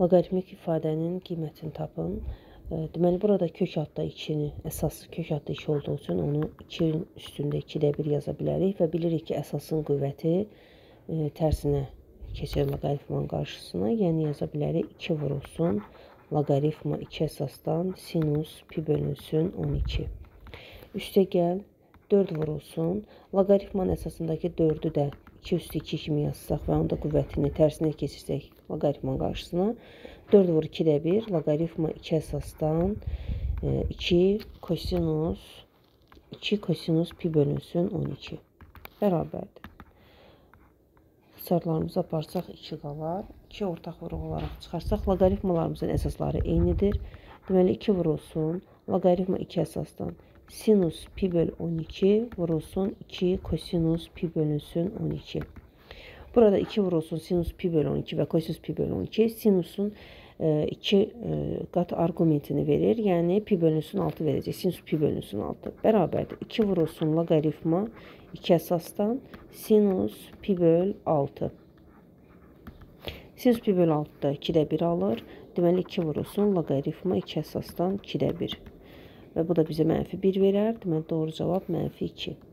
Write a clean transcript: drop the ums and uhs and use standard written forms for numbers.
Loqaritmik ifadənin qiymətini tapın. Deməli, burada kök adda 2-ni, əsas kök adda 2 olduğu üçün onu 2-nin üstündə 2-də 1 yaza bilərik və bilirik ki, əsasın qüvvəti tərsinə keçir loqaritmanın qarşısına. Yəni yaza bilərik 2 vurulsun loqaritma 2 əsasdan sinus pi bölünsün 12. Üstə gəl 4 vurulsun. Loqaritmanın əsasındakı 4-ü də 2 üstü 2 kimi yazsaq və onda qüvvətini tərsinə keçirsək loqaritmanın qarşısına 4 vur 2-də 1 loqaritma 2 əsasdan 2 kosinus pi bölünsün 12 bərabərdir. İxtisarlarımızı aparsaq 2 qalar. 2 ortaq vuruq olaraq çıxarsaq loqaritmalarımızın əsasları eynidir. Deməli 2 vurulsun loqaritma 2 əsasdan sinus pi böl 12 vurulsun 2 kosinus pi bölünsün 12. Burada 2 vurulsun sinus pi böl 12 və kosinus pi böl 12 sinusun 2 qat arqumentini verir. Yəni pi bölünsün 6 verəcək. Sinus pi bölünsün 6 bərabərdir. 2 vurulsun loqaritma 2 əsasdan sinus pi böl 6. Sinus pi böl 6 da 2-də 1 alır. Deməli 2 vurulsun loqaritma 2 əsasdan 2-də 1. Və bu da bizə -1 verər. Deməli doğru cavab -2.